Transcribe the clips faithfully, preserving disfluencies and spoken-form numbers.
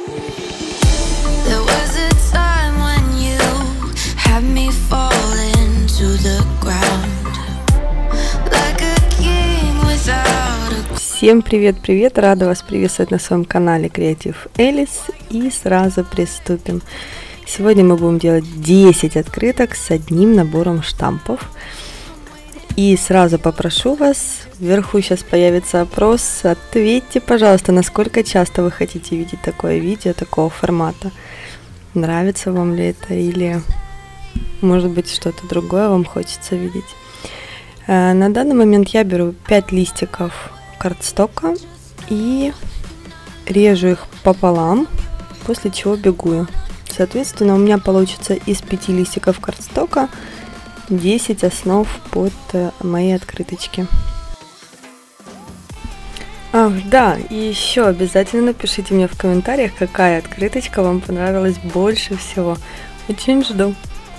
There was a time when you had me falling to the ground like a king without a... Всем привет-привет! Рада вас приветствовать на своем канале Creative Alice, и сразу приступим. Сегодня мы будем делать десять открыток с одним набором штампов. И сразу попрошу вас, вверху сейчас появится опрос, ответьте, пожалуйста, насколько часто вы хотите видеть такое видео, такого формата. Нравится вам ли это или, может быть, что-то другое вам хочется видеть. На данный момент я беру пять листиков картстока и режу их пополам, после чего бегую. Соответственно, у меня получится из пяти листиков картстока десять основ под мои открыточки. Ах, да, и еще обязательно напишите мне в комментариях, какая открыточка вам понравилась больше всего. Очень жду.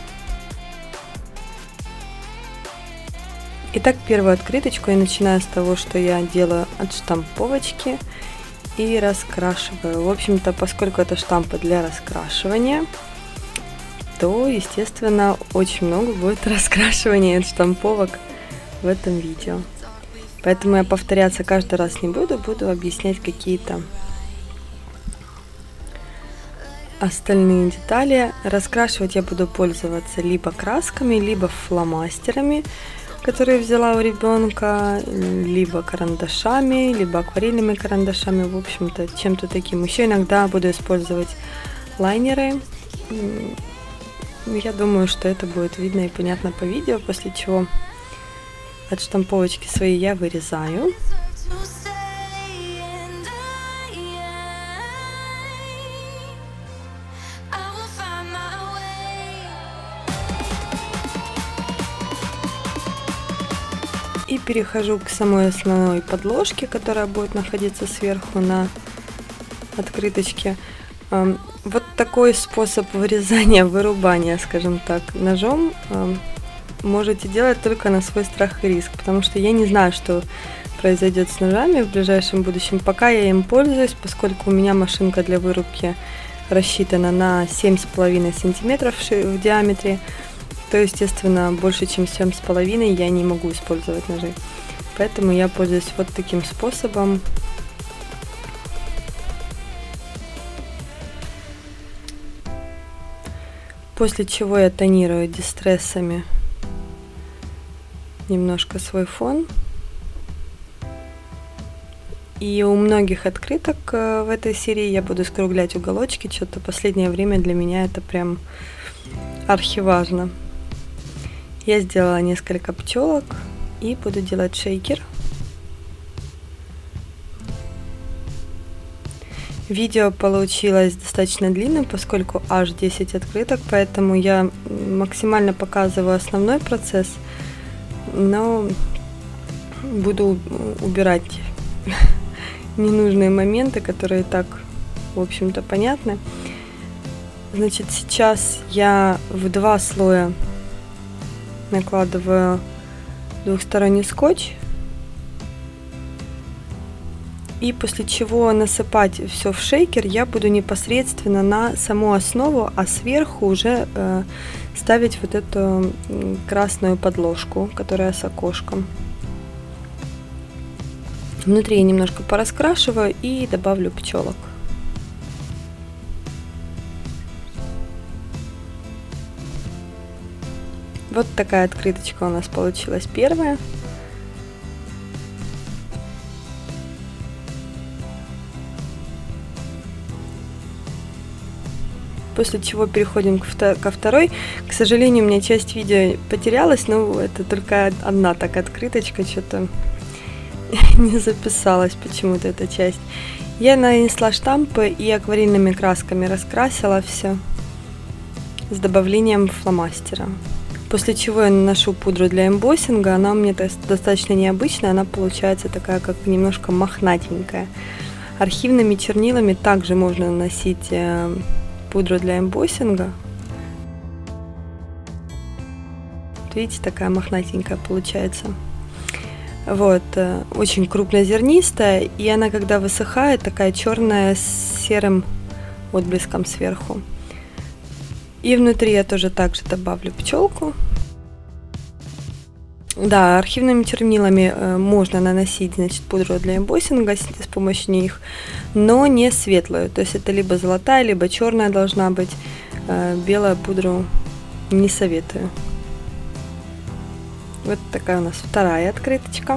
Итак, первую открыточку я начинаю с того, что я делаю отштамповочки и раскрашиваю. В общем-то, поскольку это штампы для раскрашивания, то, естественно, очень много будет раскрашивания и отштамповок в этом видео. Поэтому я повторяться каждый раз не буду, буду объяснять какие-то остальные детали. Раскрашивать я буду пользоваться либо красками, либо фломастерами, которые взяла у ребенка, либо карандашами, либо акварельными карандашами, в общем-то, чем-то таким. Еще иногда буду использовать лайнеры. Я думаю, что это будет видно и понятно по видео, после чего отштамповочки свои я вырезаю. И перехожу к самой основной подложке, которая будет находиться сверху на открыточке. Вот такой способ вырезания, вырубания, скажем так, ножом можете делать только на свой страх и риск, потому что я не знаю, что произойдет с ножами в ближайшем будущем. Пока я им пользуюсь, поскольку у меня машинка для вырубки рассчитана на семь с половиной сантиметров в диаметре, то, естественно, больше чем семь с половиной я не могу использовать ножи. Поэтому я пользуюсь вот таким способом. После чего я тонирую дистрессами немножко свой фон. И у многих открыток в этой серии я буду скруглять уголочки. Что-то последнее время для меня это прям архиважно. Я сделала несколько пчелок и буду делать шейкер. Видео получилось достаточно длинным, поскольку аж десять открыток, поэтому я максимально показываю основной процесс, но буду убирать ненужные моменты, которые так, в общем-то, понятны. Значит, сейчас я в два слоя накладываю двухсторонний скотч. И после чего насыпать все в шейкер я буду непосредственно на саму основу, а сверху уже э, ставить вот эту красную подложку, которая с окошком. Внутри я немножко пораскрашиваю и добавлю пчелок. Вот такая открыточка у нас получилась первая. После чего переходим ко второй. К сожалению, у меня часть видео потерялась, но это только одна так открыточка, что-то не записалась почему-то эта часть. Я нанесла штампы и акварельными красками раскрасила все с добавлением фломастера. После чего я наношу пудру для эмбоссинга. Она у меня достаточно необычная, она получается такая, как немножко мохнатенькая. Архивными чернилами также можно наносить пудру для эмбоссинга. Видите, такая мохнатенькая получается. Вот, очень крупнозернистая, и она, когда высыхает, такая черная с серым отблеском сверху. И внутри я тоже также добавлю пчелку. Да, архивными чернилами э, можно наносить, значит, пудру для эмбоссинга с, с помощью них, но не светлую. То есть это либо золотая, либо черная должна быть. Э, белую пудру не советую. Вот такая у нас вторая открыточка.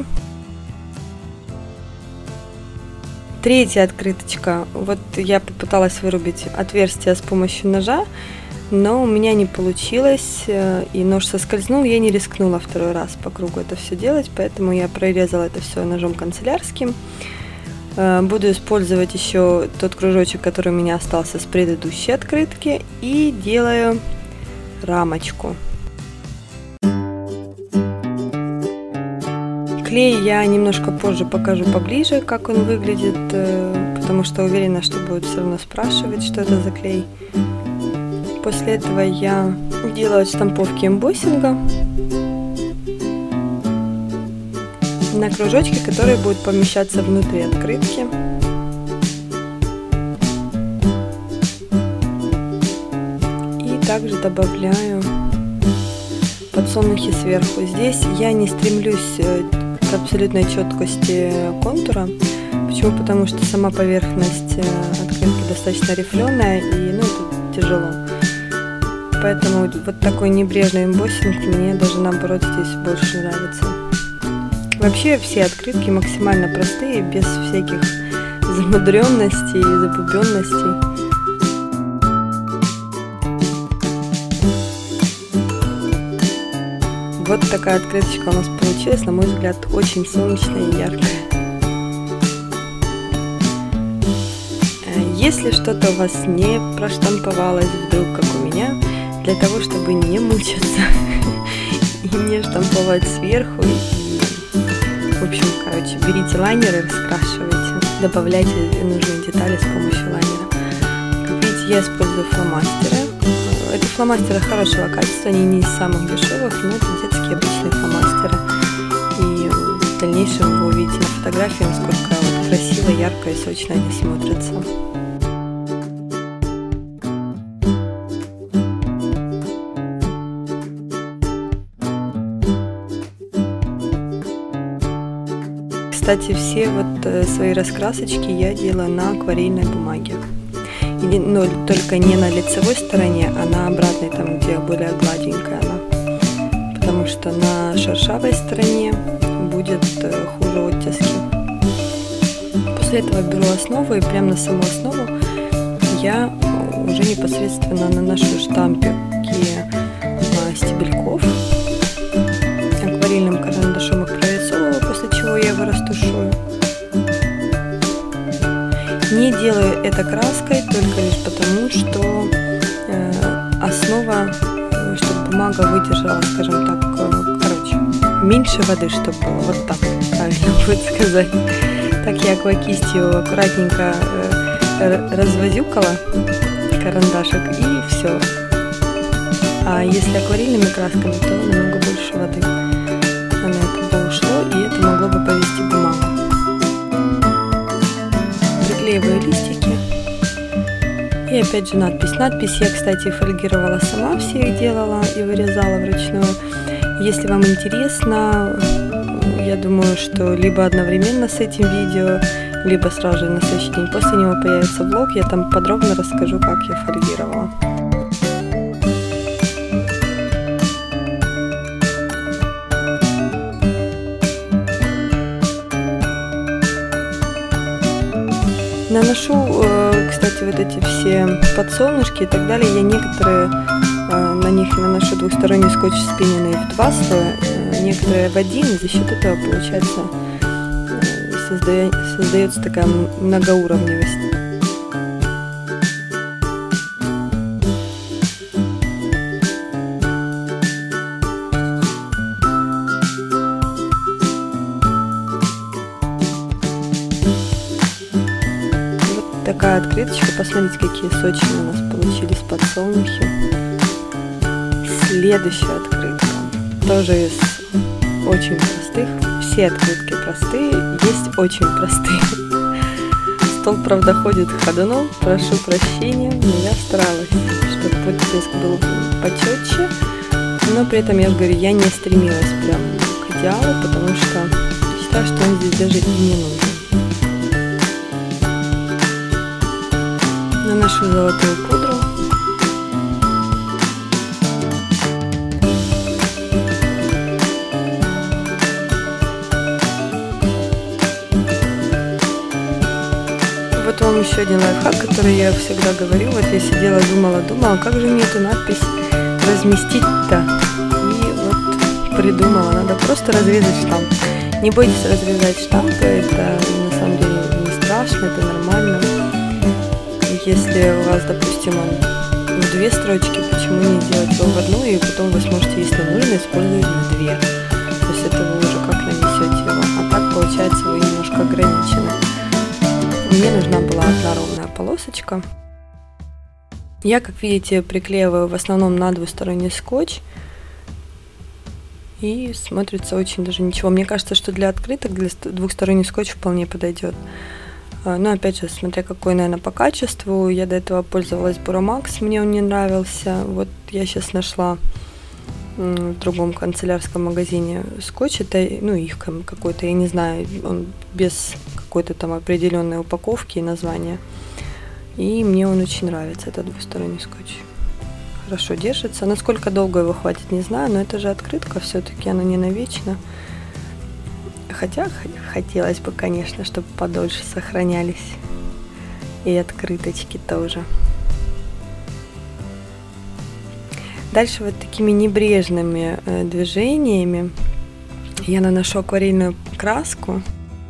Третья открыточка. Вот я попыталась вырубить отверстие с помощью ножа, но у меня не получилось, и нож соскользнул, я не рискнула второй раз по кругу это все делать, поэтому я прорезала это все ножом канцелярским. Буду использовать еще тот кружочек, который у меня остался с предыдущей открытки, и делаю рамочку. Клей я немножко позже покажу поближе, как он выглядит, потому что уверена, что будут все равно спрашивать, что это за клей. После этого я делаю штамповки эмбоссинга на кружочки, которые будут помещаться внутри открытки. И также добавляю подсолнухи сверху. Здесь я не стремлюсь к абсолютной четкости контура. Почему? Потому что сама поверхность открытки достаточно рифленая, и ну, это тяжело. Поэтому вот такой небрежный эмбоссинг мне даже наоборот здесь больше нравится. Вообще все открытки максимально простые, без всяких замудренностей и забубенностей. Вот такая открыточка у нас получилась, на мой взгляд, очень солнечная и яркая. Если что-то у вас не проштамповалось вдруг, как у меня, для того, чтобы не мучиться и не штамповать сверху, и, в общем, короче, берите лайнер и раскрашивайте, добавляйте нужные детали с помощью лайнера. Как видите, я использую фломастеры. Это фломастеры хорошего качества, они не из самых дешевых, но это детские обычные фломастеры. И в дальнейшем вы увидите на фотографии, насколько вот красиво, ярко и сочно они смотрятся. Кстати, все вот э, свои раскрасочки я делаю на акварельной бумаге. И, но только не на лицевой стороне, а на обратной, там где более гладенькая она. Потому что на шершавой стороне будет э, хуже оттиски. После этого беру основу, и прямо на саму основу я уже непосредственно наношу штампики э, стебельков. Акварельным карандашом их прорисовываю, после чего я его растушую. Не делаю это краской только лишь потому, что э, основа, чтобы бумага выдержала, скажем так, э, короче, меньше воды, чтобы было, вот так правильно будет сказать. Так я аквакистью аккуратненько э, развозюкала карандашик, и все. А если акварельными красками, то намного больше воды. На это бы ушло, и это могло бы повести бумагу. Приклеиваю листики. И опять же надпись. Надпись я, кстати, фольгировала сама, все их делала и вырезала вручную. Если вам интересно, я думаю, что либо одновременно с этим видео, либо сразу же на следующий день после него появится влог, я там подробно расскажу, как я фольгировала. Наношу, кстати, вот эти все подсолнушки и так далее. Я некоторые на них наношу двухсторонний скотч спиненный в два слоя, некоторые в один. За счет этого получается созда... создается такая многоуровневость. Такая открыточка, посмотрите, какие сочные у нас получились подсолнухи. Следующая открытка тоже из очень простых. Все открытки простые, есть очень простые. Стол, правда, ходит ходуном, прошу прощения, но я старалась, чтобы подписк был почетче, но при этом, я же говорю, я не стремилась прям к идеалу, потому что считаю, что он здесь даже и не нужен. Наношу золотую пудру. Вот вам еще один лайфхак, который я всегда говорю. Вот я сидела, думала, думала, как же мне эту надпись разместить-то. И вот придумала, надо просто разрезать штамп. Не бойтесь разрезать штампы, это на самом деле не страшно, это нормально. Если у вас, допустим, он в две строчки, почему не сделать его в одну, и потом вы сможете, если нужно, использовать в две. То есть это вы уже как нанесете его. А так, получается, вы немножко ограничены. Мне нужна была одна ровная полосочка. Я, как видите, приклеиваю в основном на двусторонний скотч. И смотрится очень даже ничего. Мне кажется, что для открыток для двухсторонний скотч вполне подойдет. Но опять же, смотря какой, наверное, по качеству. Я до этого пользовалась Буромакс, мне он не нравился. Вот я сейчас нашла в другом канцелярском магазине скотч. Это, ну, их какой-то, я не знаю, он без какой-то там определенной упаковки и названия. И мне он очень нравится, этот двусторонний скотч. Хорошо держится. Насколько долго его хватит, не знаю, но это же открытка, все-таки она не навечно. Хотя хотелось бы, конечно, чтобы подольше сохранялись и открыточки тоже. Дальше вот такими небрежными э, движениями я наношу акварельную краску.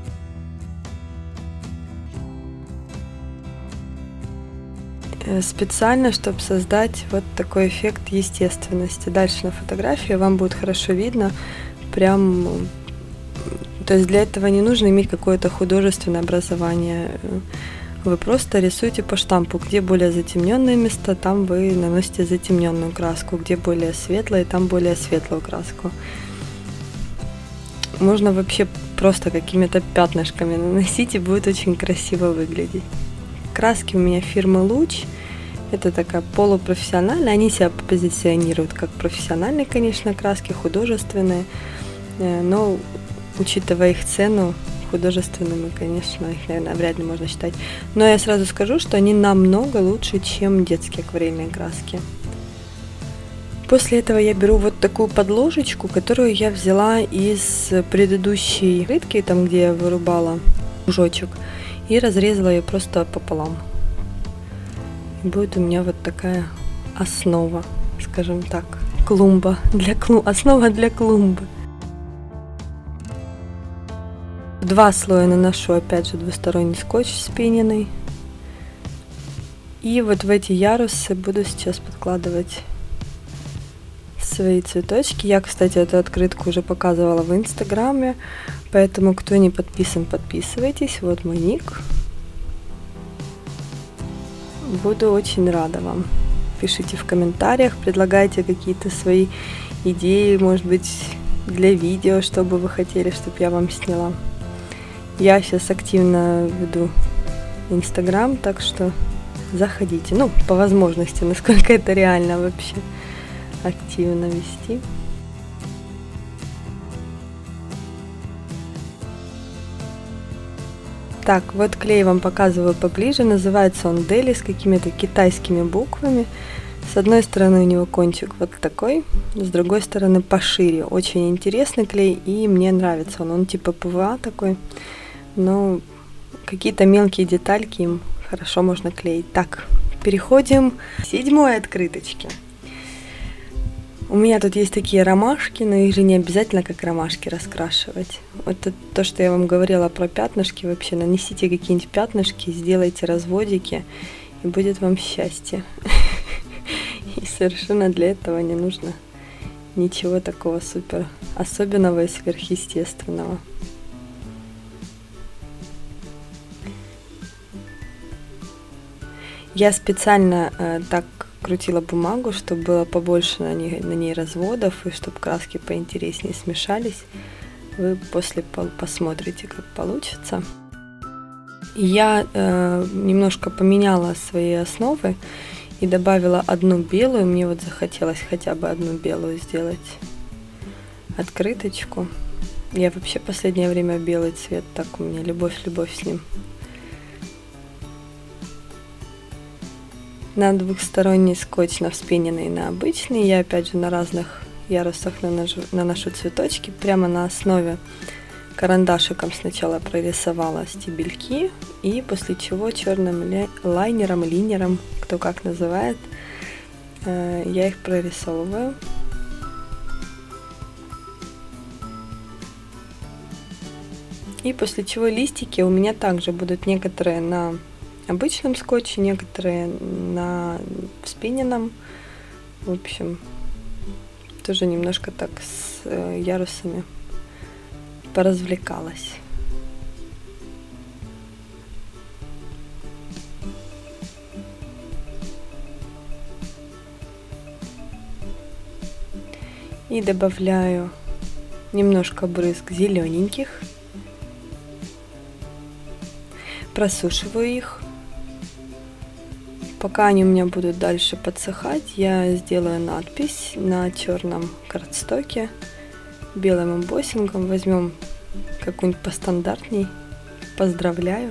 Специально, чтобы создать вот такой эффект естественности. Дальше на фотографии вам будет хорошо видно, прям, то есть для этого не нужно иметь какое-то художественное образование. Вы просто рисуете по штампу, где более затемненные места, там вы наносите затемненную краску, где более светлые, там более светлую краску. Можно вообще просто какими-то пятнышками наносить, и будет очень красиво выглядеть. Краски у меня фирмы Луч. Это такая полупрофессиональная. Они себя позиционируют как профессиональные, конечно, краски, художественные. Но, учитывая их цену, художественными, конечно, их, наверное, вряд ли можно считать. Но я сразу скажу, что они намного лучше, чем детские акварельные краски. После этого я беру вот такую подложечку, которую я взяла из предыдущей рыбки, там, где я вырубала кружочек, и разрезала ее просто пополам. И будет у меня вот такая основа, скажем так, клумба для клу... основа для клумбы. Два слоя наношу, опять же, двусторонний скотч спененный. И вот в эти ярусы буду сейчас подкладывать свои цветочки. Я, кстати, эту открытку уже показывала в Инстаграме, поэтому, кто не подписан, подписывайтесь. Вот мой ник. Буду очень рада вам. Пишите в комментариях, предлагайте какие-то свои идеи, может быть, для видео, что бы вы хотели, чтобы я вам сняла. Я сейчас активно веду Инстаграм, так что заходите. Ну, по возможности, насколько это реально вообще активно вести. Так, вот клей вам показываю поближе. Называется он Дели, с какими-то китайскими буквами. С одной стороны у него кончик вот такой, с другой стороны пошире. Очень интересный клей, и мне нравится он. Он типа ПВА такой, но какие-то мелкие детальки им хорошо можно клеить. Так, переходим к седьмой открыточке. У меня тут есть такие ромашки, но их же не обязательно как ромашки раскрашивать. Вот это то, что я вам говорила про пятнышки. Вообще нанесите какие-нибудь пятнышки, сделайте разводики, и будет вам счастье. И совершенно для этого не нужно ничего такого супер особенного и сверхъестественного. Я специально э, так крутила бумагу, чтобы было побольше на ней, на ней разводов, и чтобы краски поинтереснее смешались. Вы после посмотрите, как получится. Я э, немножко поменяла свои основы и добавила одну белую. Мне вот захотелось хотя бы одну белую сделать открыточку. Я вообще последнее время белый цвет, так у меня любовь-любовь с ним. На двухсторонний скотч, на вспененный и на обычный. Я опять же на разных ярусах наношу, наношу цветочки. Прямо на основе карандашиком сначала прорисовала стебельки. И после чего черным лайнером, линером, кто как называет, я их прорисовываю. И после чего листики у меня также будут некоторые на обычном скотче, некоторые на вспененном. В общем, тоже немножко так с ярусами поразвлекалась. И добавляю немножко брызг зелененьких. Просушиваю их. Пока они у меня будут дальше подсыхать, я сделаю надпись на черном картстоке белым эмбоссингом. Возьмем какую-нибудь постандартней. Поздравляю.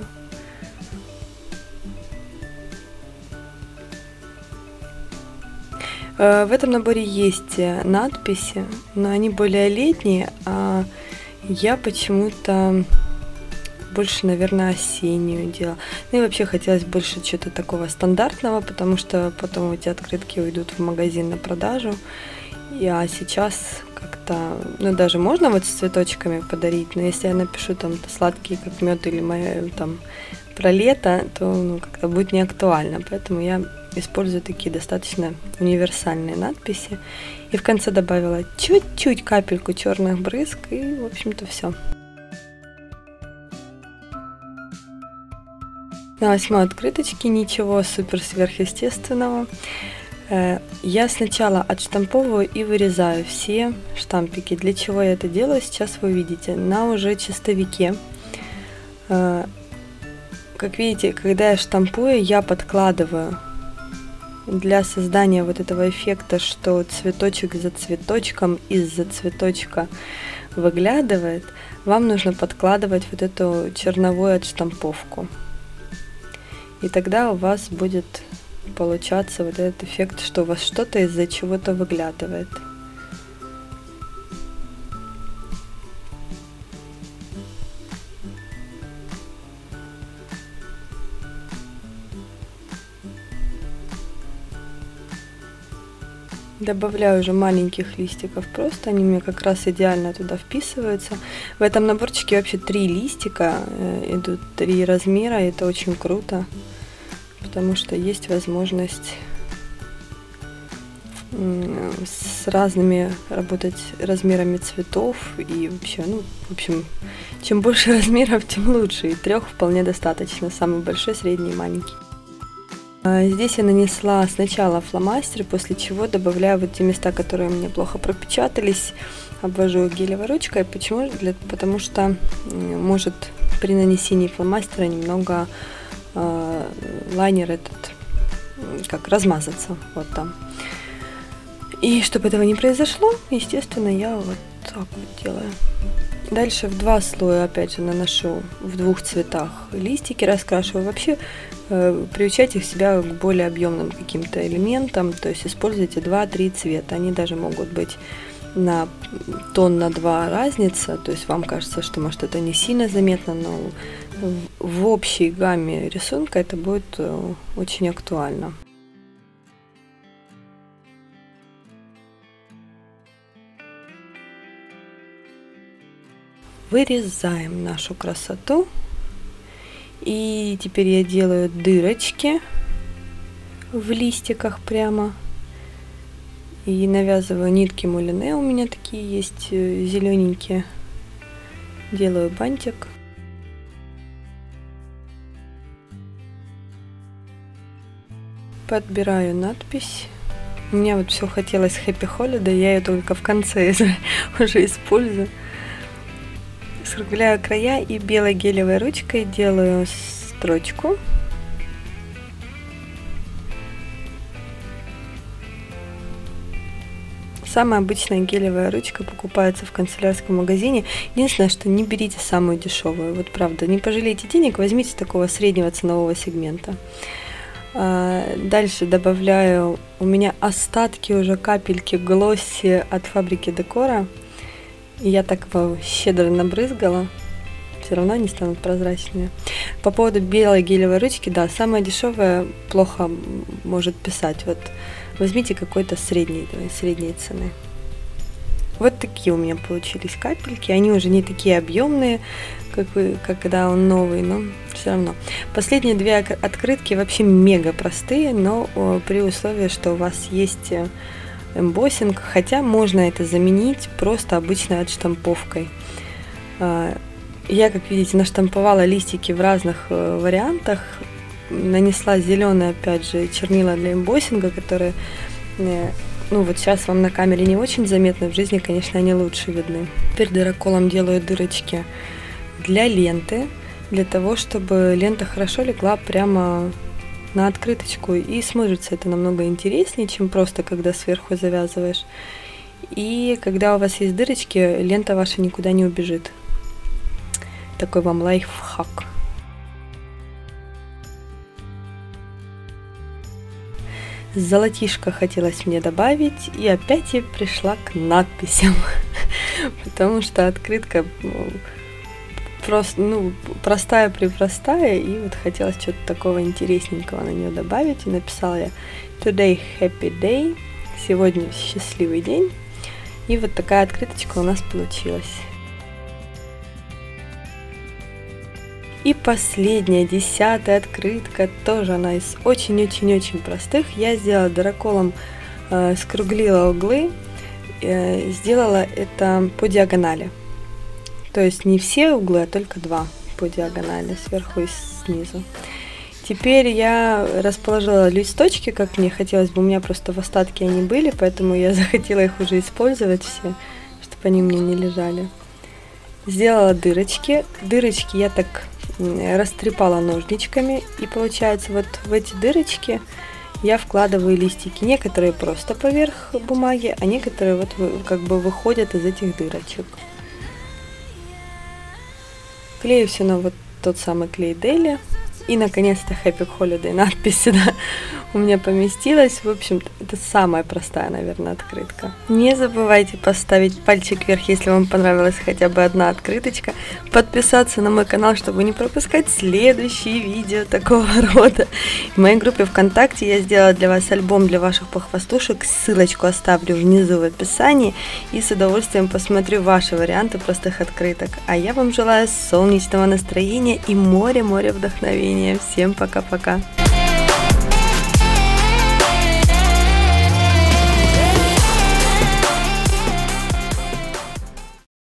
В этом наборе есть надписи, но они более летние, а я почему-то больше, наверное, осеннюю делала. Ну и вообще хотелось больше чего-то такого стандартного, потому что потом эти открытки уйдут в магазин на продажу. И, а сейчас как-то, ну даже можно вот с цветочками подарить, но если я напишу там сладкие как мед или моя, там про лето, то ну, как-то будет не актуально. Поэтому я использую такие достаточно универсальные надписи. И в конце добавила чуть-чуть капельку черных брызг, и в общем-то все. На восьмой открыточке ничего супер сверхъестественного. Я сначала отштамповываю и вырезаю все штампики. Для чего я это делаю, сейчас вы увидите. На уже чистовике, как видите, когда я штампую, я подкладываю для создания вот этого эффекта, что цветочек за цветочком из-за цветочка выглядывает. Вам нужно подкладывать вот эту черновую отштамповку. И тогда у вас будет получаться вот этот эффект, что у вас что-то из-за чего-то выглядывает. Добавляю уже маленьких листиков, просто они мне как раз идеально туда вписываются. В этом наборчике вообще три листика, идут три размера, и это очень круто, потому что есть возможность с разными работать размерами цветов и вообще, ну, в общем, чем больше размеров, тем лучше, и трех вполне достаточно, самый большой, средний и маленький. Здесь я нанесла сначала фломастер, после чего добавляю вот те места, которые у меня плохо пропечатались, обвожу их гелевой ручкой. Почему? Для, потому что может при нанесении фломастера немного э, лайнер этот как размазаться вот там. И чтобы этого не произошло, естественно, я вот так вот делаю. Дальше в два слоя опять же наношу в двух цветах листики, раскрашиваю. Вообще э, приучайте себя к более объемным каким-то элементам, то есть используйте два-три цвета. Они даже могут быть на тон на два разница, то есть вам кажется, что может это не сильно заметно, но в, в общей гамме рисунка это будет э, очень актуально. Вырезаем нашу красоту. И теперь я делаю дырочки в листиках прямо. И навязываю нитки мулине. У меня такие есть зелененькие. Делаю бантик. Подбираю надпись. У меня вот все хотелось Happy Holiday. Я ее только в конце уже использую. Скругляю края и белой гелевой ручкой делаю строчку. Самая обычная гелевая ручка покупается в канцелярском магазине. Единственное, что не берите самую дешевую. Вот правда, не пожалейте денег, возьмите такого среднего ценового сегмента. Дальше добавляю, у меня остатки уже капельки глосси от фабрики Декора. И я так его щедро набрызгала. Все равно они станут прозрачными. По поводу белой гелевой ручки, да, самая дешевая плохо может писать. Вот возьмите какой-то средней, средней цены. Вот такие у меня получились капельки. Они уже не такие объемные, как, вы, как когда он новый, но все равно. Последние две открытки вообще мега простые, но о, при условии, что у вас есть эмбоссинг, хотя можно это заменить просто обычной отштамповкой. Я, как видите, наштамповала листики в разных э, вариантах. Нанесла зеленые, опять же, чернила для эмбоссинга, которые, э, ну вот сейчас вам на камере не очень заметны, в жизни, конечно, они лучше видны. Теперь дыроколом делаю дырочки для ленты, для того, чтобы лента хорошо легла прямо на открыточку. И смотрится это намного интереснее, чем просто когда сверху завязываешь. И когда у вас есть дырочки, лента ваша никуда не убежит. Такой вам лайфхак. Золотишко хотелось мне добавить, и опять я пришла к надписям, потому что открытка просто, ну, простая-препростая, и вот хотелось что-то такого интересненького на нее добавить, и написала я Today Happy Day, сегодня счастливый день, и вот такая открыточка у нас получилась. И последняя, десятая открытка, тоже она из очень-очень-очень простых. Я сделала дыроколом, э, скруглила углы, э, сделала это по диагонали. То есть не все углы, а только два по диагонали, сверху и снизу. Теперь я расположила листочки, как мне хотелось бы. У меня просто в остатке они были, поэтому я захотела их уже использовать все, чтобы они мне не лежали. Сделала дырочки. Дырочки я так растрепала ножничками, и получается вот в эти дырочки я вкладываю листики. Некоторые просто поверх бумаги, а некоторые вот как бы выходят из этих дырочек. Клею все на вот тот самый клей Deli. И наконец-то Happy Holiday надпись сюда у меня поместилась. В общем, это самая простая, наверное, открытка. Не забывайте поставить пальчик вверх, если вам понравилась хотя бы одна открыточка. Подписаться на мой канал, чтобы не пропускать следующие видео такого рода. В моей группе ВКонтакте я сделала для вас альбом для ваших похвастушек. Ссылочку оставлю внизу в описании. И с удовольствием посмотрю ваши варианты простых открыток. А я вам желаю солнечного настроения и море-море вдохновения. Всем пока-пока!